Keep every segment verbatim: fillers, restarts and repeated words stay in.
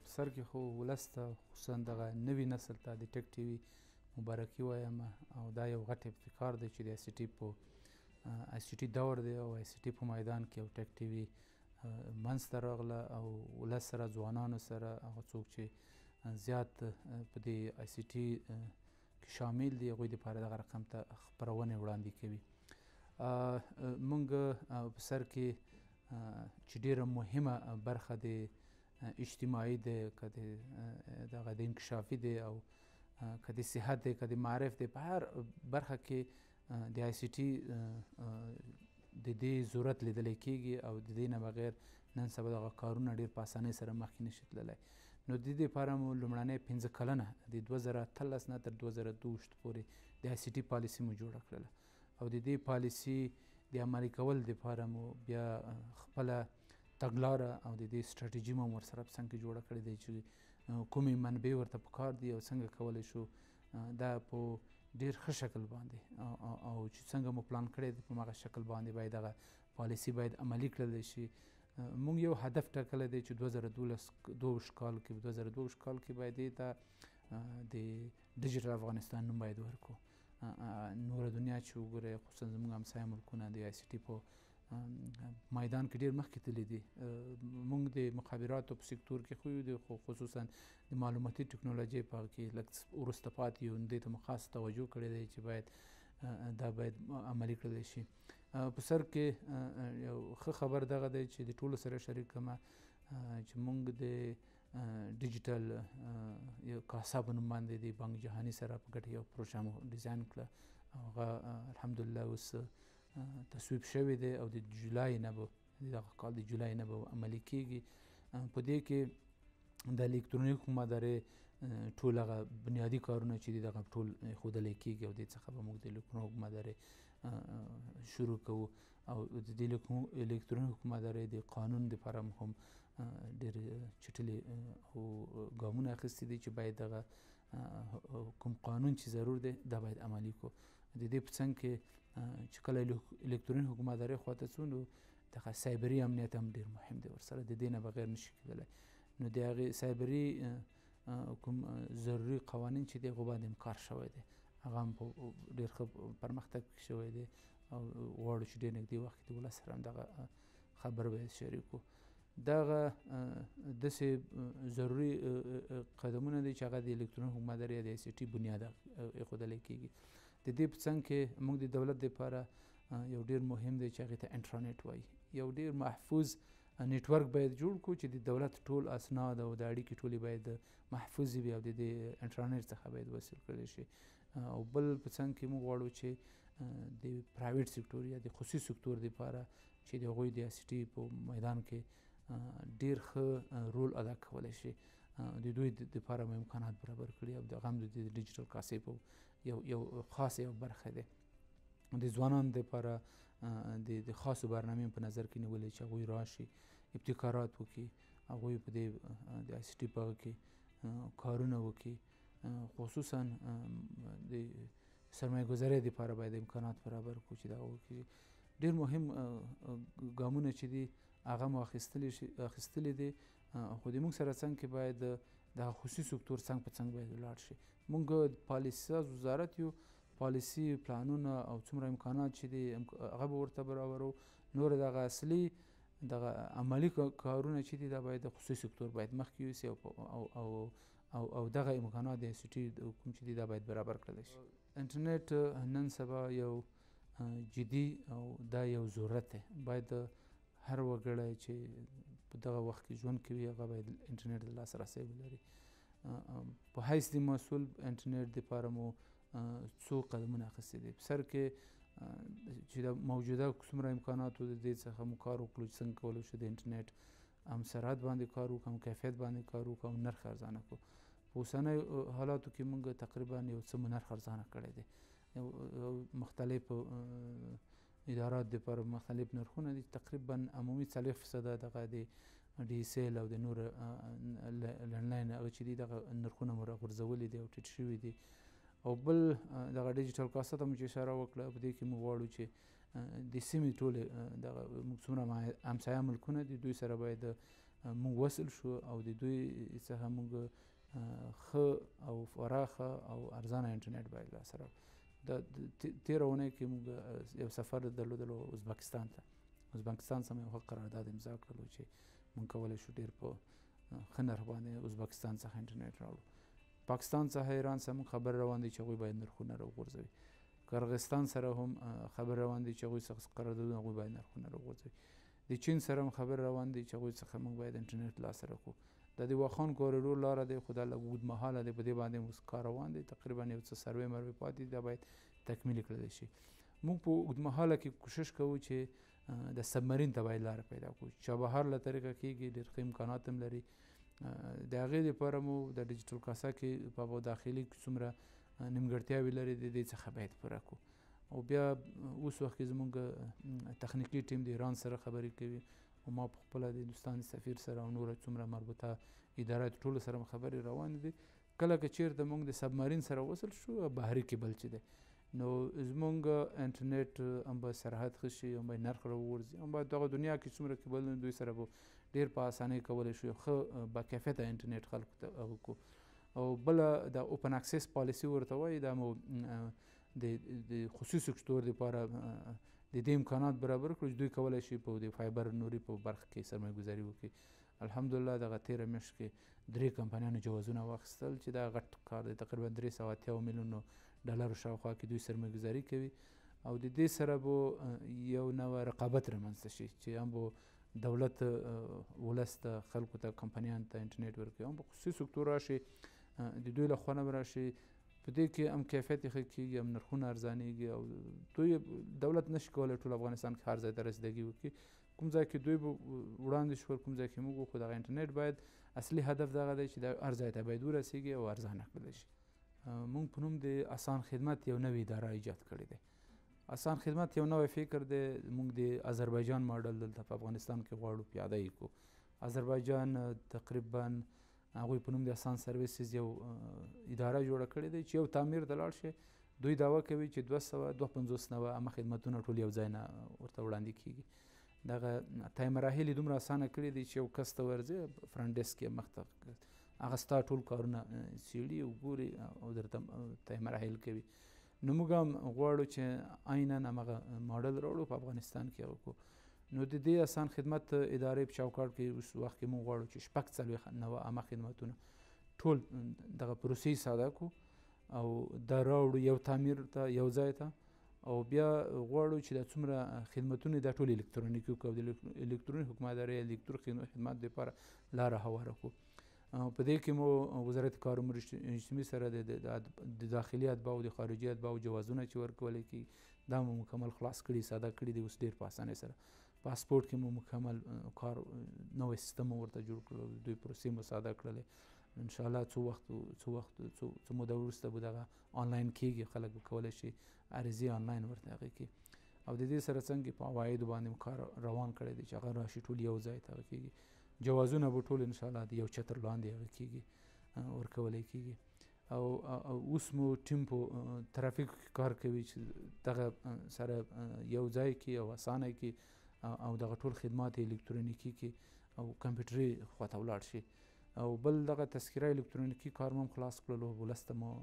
په سر کې خو ولس ته خصوصا دغه نوي نسل ته د ټک ټي وي مبارکي وایم او دا یو غټ ابتکار دی چې د آی سی ټي په آی سی ټي دور دی او آی سی ټي په میدان کې یو ټک ټي وي منځته راغله او ولس سره ځوانانو سره هغه څوک چې زیات په دې آی سی ټي کې شامل دي هغوی دپاره دغه رقم ته خپرونې وړاندې کوي. موږ په سر کې چې ډېره مهمه برخه د اجتماعي دی که د دغه د انکشافي دی او که د صحت دی که د معرف دی په هر برخه کې د آی سی ټي د دې ضرورت لیدلی کېږي او د دې نه بغیر نن سبا دغه کارونه ډېر په اسانۍ سره مخکې نشي تللی. نو د دې دپاره مو لومړنۍ پنځه کلنه د دوه زره اتلس نه تر دوه زره دوه ویشت پورې د آی سی ټي پالیسي مو جوړه کړله او د دې پالیسي د عملي کول دپاره مو بیا خپله تګلاره او د دې سټراټیجي مو ورسره په څنګ کې جوړه کړې دی چې کومې منبع ورته پکار دي او څنګه کولی شو دا په ډېر ښه شکل باندې او چې څنګه مو پلان کړی دی په همغه شکل باندې باید دغه پالیسي باید عملي کړلی شي. موږ یو هدف ټاکلی دی چې دوه زره دولس دوه ویشت کال کې دوه زره دوه ویشت کال کې باید دې ته د ډیجیټل افغانستان نوم باید ورکړو. نوره دنیا چې وګورئ خصوصا زموږ همسایه ملکونه د آی سی ټي په میدان کې ډېر مخکې تللي دي. موږ د مخابراتو په سکتور کې خو یو خو خصوصا د معلوماتي ټکنالوژۍ په هغه کې لږ وروسته پاتې یو دې ته مو خاص توجه کړې دی چې باید دا باید عملي کړلی شي. په سر کې یو ښه خبر دغه دی چې د ټولو سره شریک کړمه چې موږ د ډیجیټل یو کاسا په نوم باندې د بانک جهاني سره په ګډه یو پروژه مو ډیزاین کړه او هغه الحمدلله اوس تصویب شوی دی او د جولای نه به دغه کال د جولای نه به عملي کېږي. په دې کې د الکترونیک حکومتدارۍ ټول هغه بنیادي کارونه چې دي دغه ټول ښودلی کېږي او دې څخه به موږ د الکترونیک حکومتدارۍ شروع کوو او د دې الکترونیک حکومتدارۍ د قانون دپاره هم ډېر چټلې او ګامونه اخیستي دي چې باید دغه کوم قانون چې ضرور دی دا باید عملي کړو. د دې په څنګ کې چې کله الکترونیک حکومتدارۍ خواته ځو نو دغه سایبري امنیت هم ډېر مهم دی ورسره د دې نه بغیر نشي کېدلی. نو د هغې سایبري کوم ضروري قوانین چې دی هغو باندې هم کار شوی دی هغه هم په ډېر ښه پرمختګ شوی دی او غواړو چې ډېر نږدې وخت کې د ولس سره هم دغه خبر باید شریک کړو. دغه داسې ضروري قدمونه دي چې هغه د الکترونیک حکومتدارۍ یا د آی سی ټي بنیاد ایښودلی کېږي. د دې په څنګ کې موږ د دولت دپاره یو ډېر مهم دی چې هغې ته انټرانیټ وایي. یو ډېر محفوظ نیټورک باید جوړ کړو چې د دولت ټول اسناد او د اړیکې ټولې باید محفوظې وي او د دې انټرانیټ څخه باید وصل کړلی شي. او بل په څنګ کې موږ غواړو چې د پرایویټ سکتور یا د خصوصي سکتور دپاره چې د هغوی د آی سی ټي په میدان کې ډېر ښه رول ادا کولی شي د دوی دپاره مو امکانات برابر کړي او دغه هم د ډیجیټل کاسې په یو یو خاصه یو برخه دی. د ځوانانو دپاره د خاصو برنامې په نظر کې نیولې چې هغوی راشي ابتکارات وکړي هغوی په دې د آی سی ټي په هغه کې کارونه وکړي. خصوصا د سرمایه ګذارۍ دپاره باید امکانات برابر کړو چې دا وکړي. ډېر مهم ګامونه چې دي هغه مو اخیستلي دي خو د موږ سره څنګ کې باید د خصوصي سکتور څنګ په څنګ باید ولاړ شي. موږ پالیسي ساز وزارت یو پالیسي پلانونه او څومره امکانات چې دي هغه به ورته برابرو. نور دغه اصلي دغه عملي کارونه چې دي دا باید د خصوصي سکتور باید مخکې یوسي او او او دغه امکانات د آی سی ټي کوم چې دي دا باید برابر کړلی شي. انټرنیټ نن سبا یو جدي او دا یو ضرورت دی. باید هر وګړی چې په دغه وخت کې ژوند کوي هغه باید انټرنیټ د لاسرسی ولري. په حیث د مسؤل انټرنیټ دپاره مو څو قدمونه اخیستي دي. په سر کې چې د موجوده څومره امکاناتو د دې څخه مو کار وکړو چې څنګه کولی شو د انټرنیټ هم سرعت باندې کار وکړو هم کیفیت باندې کار وکړو هم نرخ ارزانه کړو. په اوسنیو حالاتو کې موږ تقریبا یو څه مو نرخ ارزانه کړی دی. مختلف ادارات دپاره مختلف نرخونه دي. تقریبا عمومي څلوېښت فیصده دغه د ډي ایس ایل او د نور لنډلاین هغه چې دي دغه نرخونه مو راغورځولي دي او ټیټ شوي دي. او بل دغه ډیجیټل کاسه ته مو چې اشاره وکړه په دې کې موږ غواړو چې د سیمې ټولې دغه موږ څومره همسایه ملکونه دي دوی سره باید موږ وصل شو او د دوی څخه موږ ښه او پراخه او ارزانه انټرنیټ باید لاسته راوړو. د تېره اونۍ کې موږ یو سفر درلودلو ازبکستان ته. ازبکستان سره مې یو ښه قرارداد امضا کړلو چې موږ کولی شو ډېر په ښه نرخ باندې ازبکستان څخه انټرنیټ راوړو. پاکستان څخه ایران سره موږ خبرې روان دي چې هغوی باید نرخونه راوغورځوي. قرغستان سره هم خبرې روان دي چې هغوی څخه قراردادونه هغوی باید نرخونه راوغورځوي. د چین سره هم خبرې روان دي چې هغوی څخه موږ باید انټرنیټ لاسته راکړو. د دې واخان کوریډور لاره دی خو دا لږ اوږدمهاله دی، په دې باندې موږ کار روان دی. تقریبا یو څه سروې مروې پاتې دي، دا باید تکمیل کړلی شي. موږ په اوږدمهاله کې کوشش کوو چې د سبمرین ته باید لاره پیدا کړو. چابهار له طریقه کېږي، ډېر ښه امکانات هم لري. د هغې دپاره مو د ډیجیټل کاسه کې په داخلي کې څومره نیمګړتیاوې لري د دې څخه باید پوره کړو. او بیا اوس وخت کې زموږ تخنیکي ټیم د ایران سره خبرې کوي او ما په خپله د هندوستان سفیر سره او نوره څومره مربوطه ادارات ټولو سره خبرې روانې دي. کله که چېرته موږ د سبمرین سره وصل شو، بحري کیبل چې دی، نو زموږ انټرنیټ هم به سرحد ښه شي، هم به نرخ راوغورځي، هم به دغه دنیا کې څومره کیبلونه دوی سره به ډېر په اسانۍ کولی شو ښه باکیفیته انټرنیټ خلکو ته هغه کړو. او بله د اوپن اکسیس پالیسي ورته وایي، دا مو د خصوصي سکتور دپاره د دې امکانات برابر کړو چې دوی کولی شي په د فایبر نوري په برخه کې سرمایه ګذاري وکړي. الحمدلله دغه تېره میاشت کې درې کمپنیانو جوازونه واخیستل چې دا غټ کار دی. تقریبا درې سوه اتیا میلیونو ډالرو شاوخوا کې دوی سرمایه ګذاري کوي او د دې سره به یو نوع رقابت رامنځته شي چې هم به دولت ولس ته، خلکو ته، کمپنیانو ته انټرنیټ ورکوي، هم به خصوصي سکتور راشي، د دوی له خوا نه به راشي. په دې کې هم کیفیت یې ښه کېږي، هم نرخونه ارزانېږي او دوی دولت نشي کولی ټول افغانستان کې هر ځای ته رسیدګي وکړي. کوم ځای کې دوی به وړاندې شول، کوم ځای کې موږ، خو دغه انټرنیټ باید اصلي هدف دغه دی چې دا هر ځای ته باید ورسېږي او ارزانه کړلی شي. موږ په نوم د اسان خدمت یو نوې اداره ایجاد کړې دی. اسان خدمت یو نوی فکر دی. موږ د آذربایجان ماډل دلته په افغانستان کې غواړو پیاده یې کړو. آذربایجان تقریبا هغوی په نوم د اسان سرویسز یو اداره جوړه کړې دی چې یو تعمیر ته لاړ شي، دوی دعوه کوي چې دوه سوه دوه پنځوس نوه عامه خدمتونه ټول یو ځای نه ورته وړاندې کېږي. دغه طی مراحل یې دومره اسانه کړي دي چې یو کس ته ورځې، فرنټ ډیسک یې مخ ته هغه ستا ټول کارونه څېړي او ګوري او درته طی مراحل کوي. نو موږ هم غواړو چې عینا همغه ماډل راوړو په افغانستان کې هغه کړو. نو د دې اسان خدمت ادارې په چوکاټ کې اوس وخت کې موږ غواړو چې شپږ څلوېښت نوه عامه خدمتونه ټول دغه پروسې ساده کړو او دا راوړو یو تعمیر ته، یو ځای ته، او بیا غواړو چې دا څومره خدمتونه دا ټول الکترونیکي کړو او د الکترونیک حکومتدارۍ الکترونیک خدمت دپاره لاره هواره کړو. په دې کې مو وزارت کار امور اجتماعي سره د داخلي اتباع او د خارجي اتباعو جوازونه چې ورکولی کېږي دا مو مکمل خلاص کړي، ساده کړي دي. اوس ډېر په اسانۍ سره پاسپورټ کې مو مکمل کار نوی سیستم ورته جوړ کړو، دوی پروسې مو ساده کړلې. انشاءالله څو وخت څو وخت څو موده وروسته به دغه آنلاین کېږي، خلک به کولی شي عریضې آنلاین ورته هغې کړي. او د دې سره څنګه په عوایدو باندې کار روان کړی دی چې هغه راشي ټول یو ځای ته هغه کېږي. جوازونه به ټول انشاءالله د یو چتر لاندې هغه کېږي، ورکولی کېږي. او اوس مو ټیم په ترافیک کار کوي چې دغه سره یو ځای کړي او اسانه کړي او دغه ټول خدمات الکترونیکي کړي او کمپیوټري خواته ولاړ شي. او بل دغه تذکره الکترونیکي کار مو هم خلاص کړلو، ولس ته مو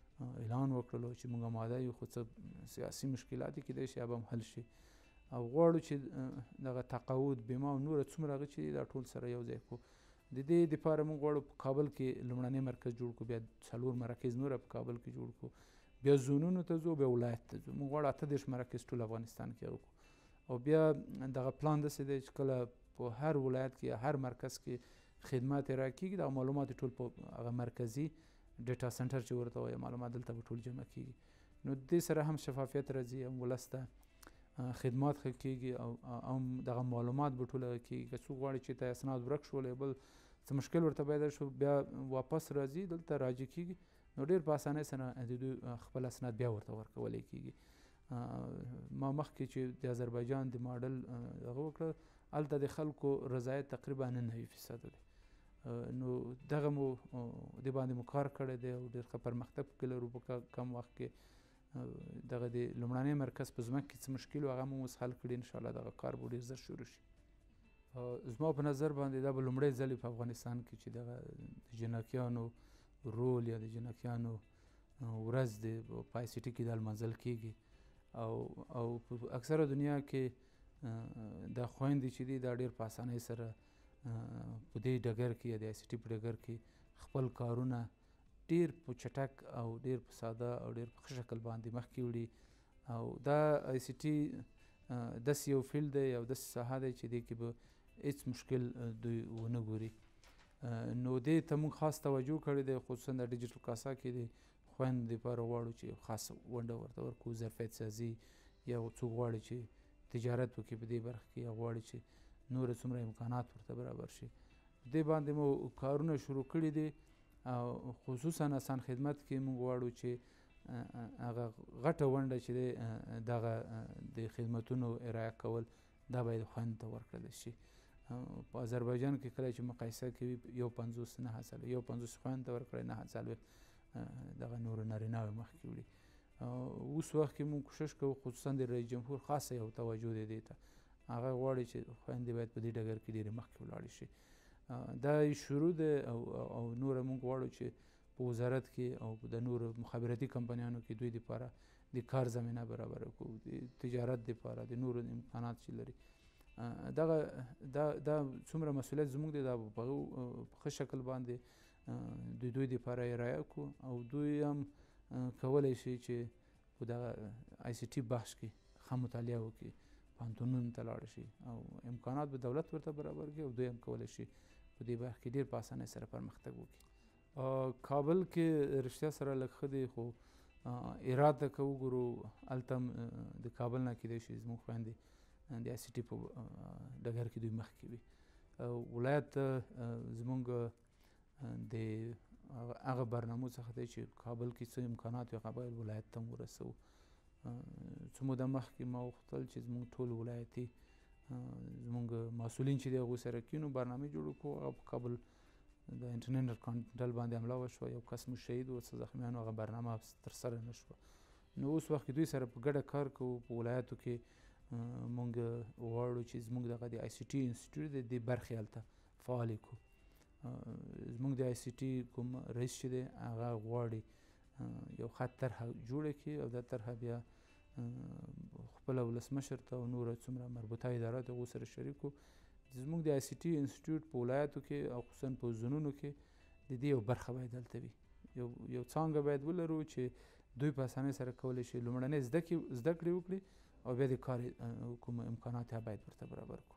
اعلان وکړلو چې موږ آماده یو، خو څه سیاسي مشکلات یې کیدای شي هغه هم حل شي. او غواړو چې دغه تقاعد، بیمه او نور څومره هغه چې دا ټول سره یو ځای کړو. د دې دپاره موږ غواړو په کابل کې لومړنی مرکز جوړ کړو، بیا څلور مراکز نوره په کابل کې جوړ کړو، بیا زونونو ته ځو، بیا ولایت ته ځو. موږ غواړو اته دېرش مراکز ټول افغانستان کې هغه کړو. او بیا دغه پلان داسې دی چې کله په هر ولایت کې هر مرکز کې خدمات یې راکېږي، دغه معلومات ټول په هغه مرکزي ډیټا سنټر چې ورته وایي معلومات دلته به ټول جمع کېږي. نو د دې سره هم شفافیت راځي، هم ولس ته خدمات ښه کېږي او هم دغه معلومات به ټول هغه کېږي. که څوک غواړي چې ته اسناد ورک شول یا بل څه مشکل ورته پیدا شو، بیا واپس راځي دلته راجع کېږي، نو ډېر په اسانۍ سره د دوی خپل اسناد بیا ورته ورکولی کېږي. ما مخکې چې د آذربایجان د ماډل هغه وکړه، هلته د خلکو رضایت تقریبا نهه فیصده دی. نو دغه مو دې باندې مو کار کړی دی او ډېر ښه پرمختګ پکې لرو. په کم وخت کې دغه د لومړنی مرکز په ځمکه کې څه مشکل و هغه مو اوس حل کړي. انشاءالله دغه کار به ډېر ژر شروع شي. زما په نظر باندې دا به لومړی ځل په افغانستان کې چې دغه د جنکیانو رول یا د جنکیانو ورځ د په آی سی ټي کې دا لمانځل کېږي او او په اکثره دنیا کې دا خویندې چې دي دا ډېر په اسانۍ سره په دې ډګر کې یا د آی سی ټي په ډګر کې خپل کارونه ډېر په چټک او ډېر په ساده او ډېر په ښه شکل باندې مخکې وړي او دا آی سی ټي داسې یو فیلډ دی او داسې ساحه دی چې دې کې به هېڅ مشکل دوی ونه ګوري. نو دې ته موږ خاص توجه کړی دی، خصوصا د ډیجیټل کاسا کې د خویندو دپاره غواړو چې خاصه ونډه ورته ورکړو، ظرفیت سازي یا څوک غواړي چې تجارت وکړي په دې برخه کې یا غواړي چې نور څومره امکانات ورته برابر شي. په دې باندې مو کارونه شروع کړي دي او خصوصا اسان خدمت کې موږ غواړو چې هغه غټه ونډه چې دی دغه د خدمتونو ارائه کول دا باید خویندو ته ورکړل شي. په آذربایجان کې کله چې مقایسه کوي یو پنځوس نهه څلوېښت یو پنځوس خویندو ته ورکړی، نهه څلوېښت دغه نورو نارینهوې مخکې وړي. اوس وخت کې موږ کوشش کوو، خصوصا د رئیس جمهور خاصه یو توجه دی دې ته، هغه غواړي چې خویندې باید په دې ډګر کې ډېرې مخکې ولاړې شي. دا شروع دی او او نوره موږ غواړو چې په وزارت کې او د نورو مخابراتي کمپنیانو کې دوی دپاره د کار زمینه برابره کړو، د تجارت دپاره د نورو امکانات چې لري. دغه دا دا څومره مسؤلیت زموږ دی دا په ښه شکل باندې د دوی دپاره ارایه کړو او دوی هم کولی شي چې په دغه آی سی ټي بخش کې ښه مطالعه وکړي، پوهنتونونو ته لاړ شي او امکانات به دولت ورته برابر کړي او دوی هم کولی شي په دې برخه کې ډېر په اسانۍ سره پرمختګ وکړي. کابل کې رښتیا سره لږ ښه دی، خو هرات ته که وګورو هلته هم د کابل نه کیدای شي زموږ خویندې د آی سی ټي په ډګر کې دوی مخکې وي. ولایت زموږ د هغه برنامو څخه دی چې کابل کې څه امکانات وي هغه باید ولایت ته هم ورسوو. څه موده مخکې ما غوښتل چې زموږ ټول ولایتي زموږ مسؤلین چې دی هغوی سره کینو، برنامې جوړ کړو. هغه په کابل د انټرنیټ کانټینل باندې حمله وشوه، یو کس مو شهید و، څه زخمیان و، هغه برنامه ترسره نه شوه. نو اوس وخت کې دوی سره په ګډه کار کوو. په ولایاتو کې مونږ غواړو چې زموږ دغه د آی سی ټي انسټیټیوټ دی دې برخې هلته فعالې کړو. زموږ د آی سی ټي کوم رئیس چې دی هغه غواړي یو ښه طرحه جوړه کړي او دا طرحه بیا خپله ولسمشر ته او نوره څومره مربوطه ادارات هغو سره شریک کړو. زموږ د آی سی ټي انسټیټیوټ په ولایاتو کې او خصوصا په زونونو کې د دې یو برخه باید هلته وي، یو یو څانګه باید ولرو چې دوی په اسانۍ سره کولی شي لومړنۍ زده کړې وکړي او بیا د کار کوم امکانات باید ورته برابر کړو.